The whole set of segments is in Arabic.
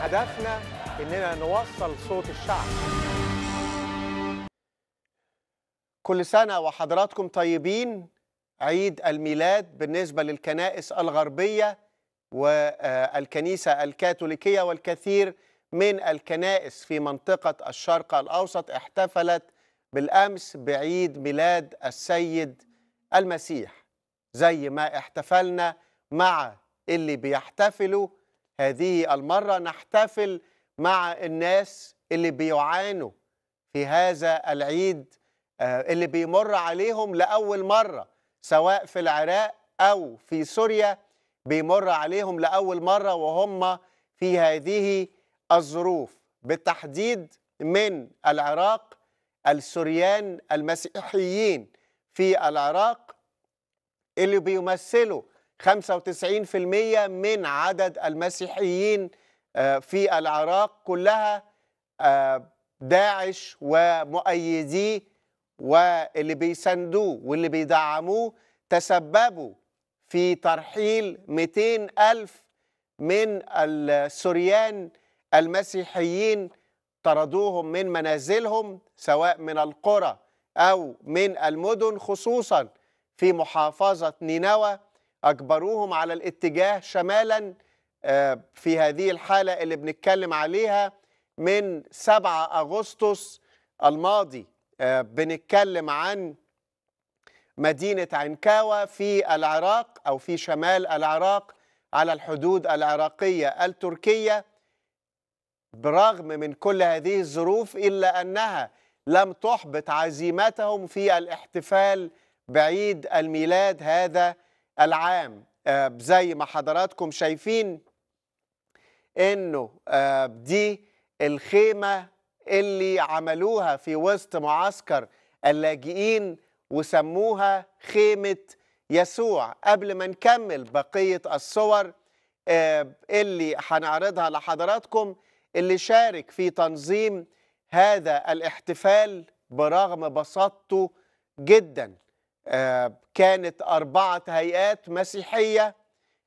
هدفنا إننا نوصل صوت الشعب. كل سنة وحضراتكم طيبين. عيد الميلاد بالنسبة للكنائس الغربية والكنيسة الكاثوليكية والكثير من الكنائس في منطقة الشرق الأوسط احتفلت بالأمس بعيد ميلاد السيد المسيح. زي ما احتفلنا مع اللي بيحتفلوا، هذه المرة نحتفل مع الناس اللي بيعانوا في هذا العيد، اللي بيمر عليهم لأول مرة، سواء في العراق أو في سوريا، بيمر عليهم لأول مرة وهم في هذه الظروف. بالتحديد من العراق، السوريان المسيحيين في العراق اللي بيمثلوا 95% من عدد المسيحيين في العراق كلها، داعش ومؤيديه واللي بيساندوه واللي بيدعموه تسببوا في ترحيل 200,000 من السوريان المسيحيين، طردوهم من منازلهم سواء من القرى أو من المدن، خصوصا في محافظة نينوى، أجبروهم على الاتجاه شمالا. في هذه الحالة اللي بنتكلم عليها من 7 أغسطس الماضي، بنتكلم عن مدينة عنكاوة في العراق أو في شمال العراق على الحدود العراقية التركية. برغم من كل هذه الظروف إلا أنها لم تحبط عزيمتهم في الاحتفال بعيد الميلاد هذا العام. زي ما حضراتكم شايفين إنه دي الخيمة اللي عملوها في وسط معسكر اللاجئين وسموها خيمة يسوع. قبل ما نكمل بقية الصور اللي هنعرضها لحضراتكم، اللي شارك في تنظيم هذا الاحتفال برغم بساطته جدا كانت 4 هيئات مسيحية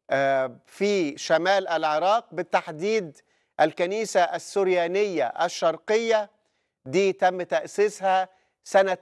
في شمال العراق، بالتحديد الكنيسة السريانية الشرقية. دي تم تأسيسها سنة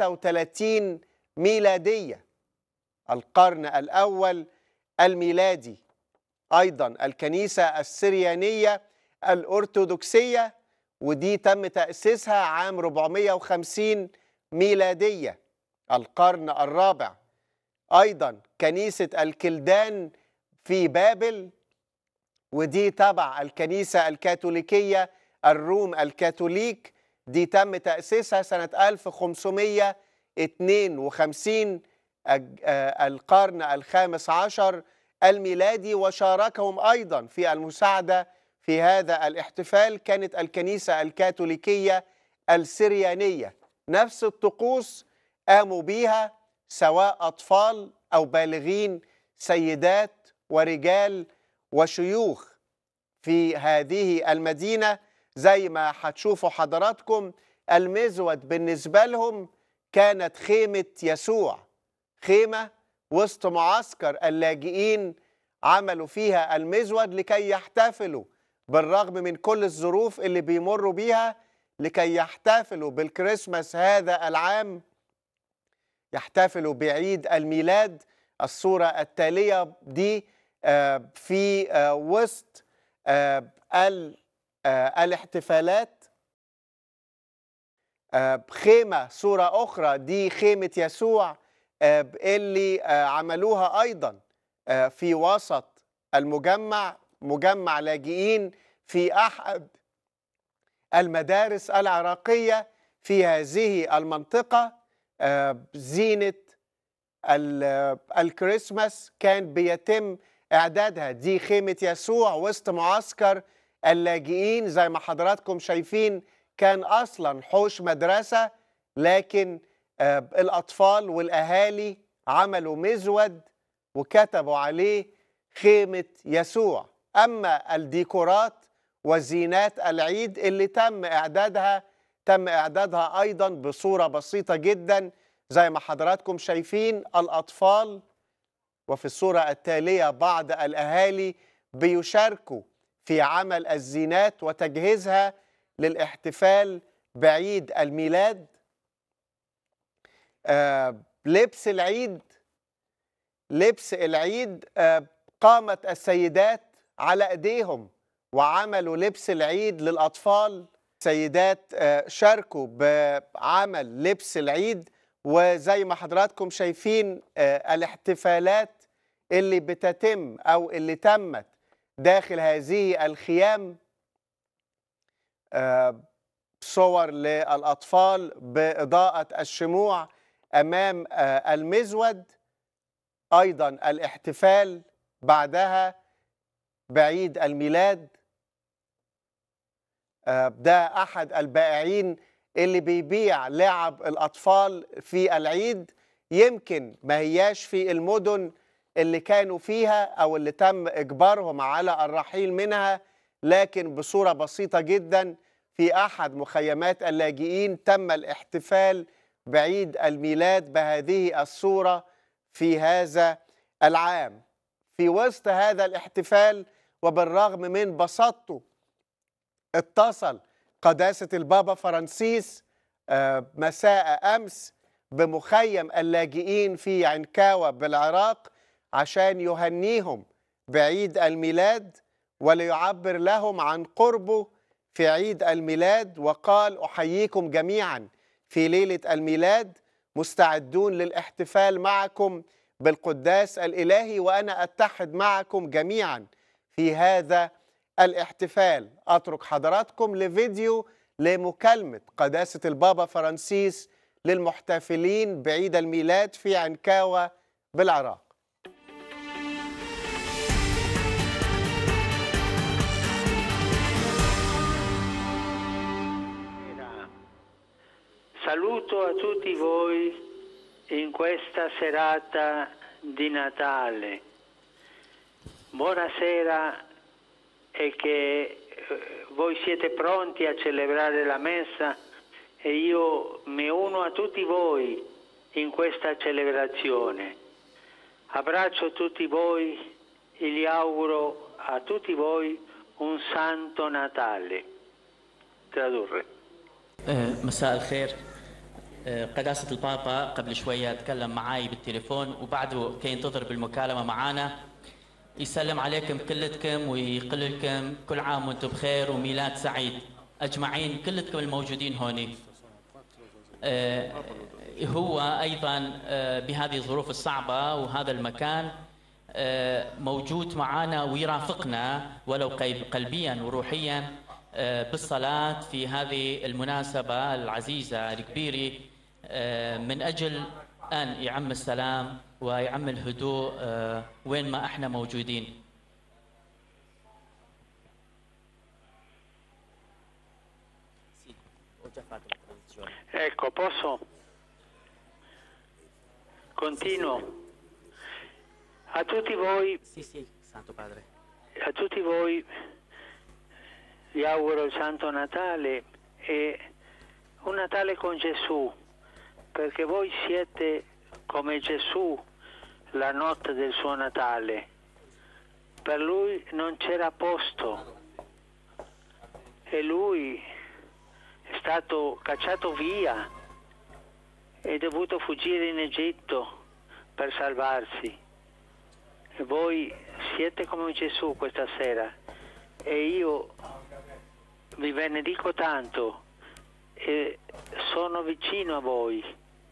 33 ميلادية، القرن الأول الميلادي. أيضا الكنيسة السريانية الأرثوذكسية، ودي تم تأسيسها عام 450 ميلادية، القرن الرابع. أيضا كنيسة الكلدان في بابل، ودي تبع الكنيسة الكاثوليكية الروم الكاثوليك، دي تم تأسيسها سنة 1552، القرن الخامس عشر الميلادي. وشاركهم أيضا في المساعدة في هذا الاحتفال كانت الكنيسة الكاثوليكية السريانية. نفس الطقوس قاموا بيها سواء أطفال أو بالغين، سيدات ورجال وشيوخ في هذه المدينة. زي ما هتشوفوا حضراتكم، المزود بالنسبة لهم كانت خيمة يسوع، خيمة وسط معسكر اللاجئين عملوا فيها المزود لكي يحتفلوا بالرغم من كل الظروف اللي بيمروا بيها، لكي يحتفلوا بالكريسماس هذا العام، يحتفلوا بعيد الميلاد. الصورة التالية دي في وسط الاحتفالات. خيمة، صورة أخرى، دي خيمة يسوع اللي عملوها أيضا في وسط المجمع، مجمع لاجئين في أحد المدارس العراقية في هذه المنطقة. زينة الكريسماس كان بيتم إعدادها. دي خيمة يسوع وسط معسكر اللاجئين. زي ما حضراتكم شايفين كان أصلا حوش مدرسة، لكن الأطفال والأهالي عملوا مزود وكتبوا عليه خيمة يسوع. أما الديكورات وزينات العيد اللي تم إعدادها أيضا بصورة بسيطة جدا، زي ما حضراتكم شايفين الأطفال، وفي الصورة التالية بعض الأهالي بيشاركوا في عمل الزينات وتجهيزها للاحتفال بعيد الميلاد. لبس العيد، قامت السيدات على ايديهم وعملوا لبس العيد للأطفال. سيدات شاركوا بعمل لبس العيد، وزي ما حضراتكم شايفين الاحتفالات اللي بتتم أو اللي تمت داخل هذه الخيام، صور للأطفال بإضاءة الشموع أمام المزود. أيضا الاحتفال بعدها بعيد الميلاد. ده أحد البائعين اللي بيبيع لعب الأطفال في العيد، يمكن ما هياش في المدن اللي كانوا فيها أو اللي تم إجبارهم على الرحيل منها، لكن بصورة بسيطة جدا في أحد مخيمات اللاجئين تم الاحتفال بعيد الميلاد بهذه الصورة في هذا العام. في وسط هذا الاحتفال وبالرغم من بساطته، اتصل قداسة البابا فرانسيس مساء أمس بمخيم اللاجئين في عنكاوة بالعراق عشان يهنيهم بعيد الميلاد وليعبر لهم عن قربه في عيد الميلاد، وقال: أحييكم جميعا في ليلة الميلاد، مستعدون للاحتفال معكم بالقداس الإلهي، وأنا أتحد معكم جميعا في هذا الاحتفال. أترك حضراتكم لفيديو لمكالمة قداسة البابا فرانسيس للمحتفلين بعيد الميلاد في عنكاوة بالعراق. Saluto a tutti voi in questa serata di Natale. Buonasera e che voi siete pronti a celebrare la messa e io mi uno a tutti voi in questa celebrazione. Abbraccio tutti voi e gli auguro a tutti voi un santo Natale. Tradurre. مساء الخير. قداسة البابا قبل شوية تكلم معاي بالتليفون وبعده كي ينتظر بالمكالمة معانا، يسلم عليكم كلتكم ويقول لكم كل عام وانتم بخير وميلاد سعيد أجمعين كلتكم الموجودين هوني. هو أيضا بهذه الظروف الصعبة وهذا المكان موجود معنا ويرافقنا ولو قلبيا وروحيا بالصلاة في هذه المناسبة العزيزة الكبيرة، من أجل أن يعم السلام ويعم الهدوء وين ما احنا موجودين. Ecco, posso? Continuo. A tutti voi, Sì, Santo Padre. a tutti voi vi auguro il Santo Natale e un Natale con Gesù, perché voi siete come Gesù la notte del suo Natale. Per lui non c'era posto e lui è stato cacciato via e è dovuto fuggire in Egitto per salvarsi. E voi siete come Gesù questa sera e io vi benedico tanto e sono vicino a voi.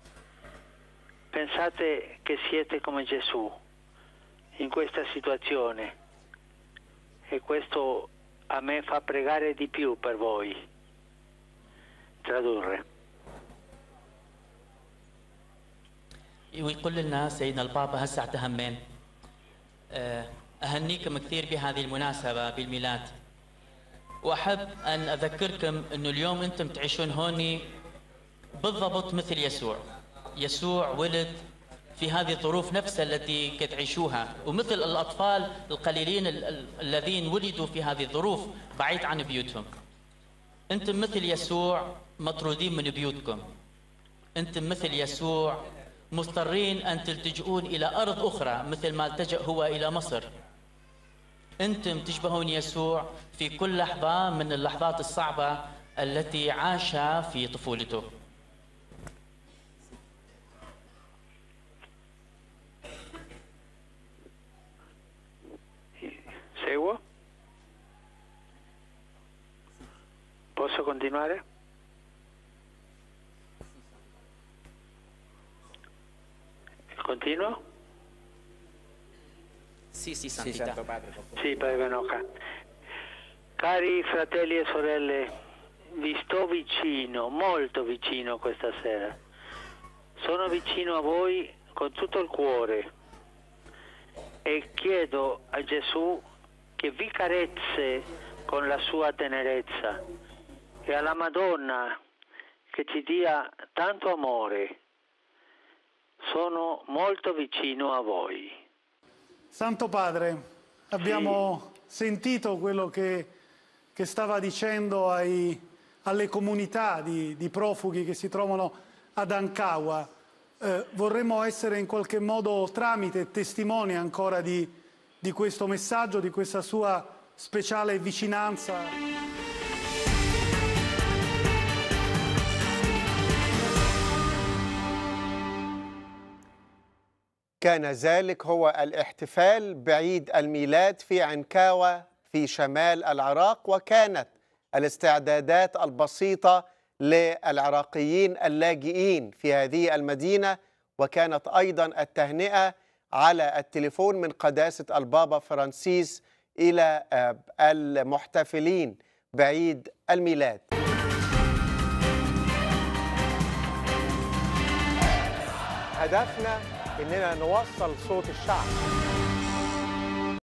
Pensate che siete come Gesù in questa situazione e questo a me fa pregare di più per voi. Tradurre. ويقول لنا سيدنا البابا هسه تهمين أهنيكم كثير بهذه المناسبة بالميلاد، وأحب أن أذكركم أنه اليوم أنتم تعيشون هوني بالضبط مثل يسوع. يسوع ولد في هذه الظروف نفسها التي كتعيشوها، ومثل الأطفال القليلين الذين ولدوا في هذه الظروف بعيد عن بيوتهم. أنتم مثل يسوع مطرودين من بيوتكم، أنتم مثل يسوع مضطرين أن تلتجئون إلى أرض أخرى مثل ما التجأ هو إلى مصر. أنتم تشبهون يسوع في كل لحظة من اللحظات الصعبة التي عاشها في طفولته. Seguo? Posso continuare? Continuo? Sì, Santità. Santo Padre. Sì, Padre Noca. Cari fratelli e sorelle, vi sto vicino, molto vicino questa sera. Sono vicino a voi con tutto il cuore e chiedo a Gesù che vi carezze con la sua tenerezza e alla Madonna che ci dia tanto amore. Sono molto vicino a voi. Santo Padre, abbiamo sentito quello che stava dicendo alle comunità di profughi che si trovano ad Ankawa. Vorremmo essere in qualche modo tramite e testimoni ancora di questo messaggio, di questa sua speciale vicinanza. كان ذلك هو الاحتفال بعيد الميلاد في عنكاوة في شمال العراق، وكانت الاستعدادات البسيطة للعراقيين اللاجئين في هذه المدينة، وكانت أيضا التهنئة على التليفون من قداسة البابا فرانسيس إلى المحتفلين بعيد الميلاد. هدفنا إننا نوصل صوت الشعب.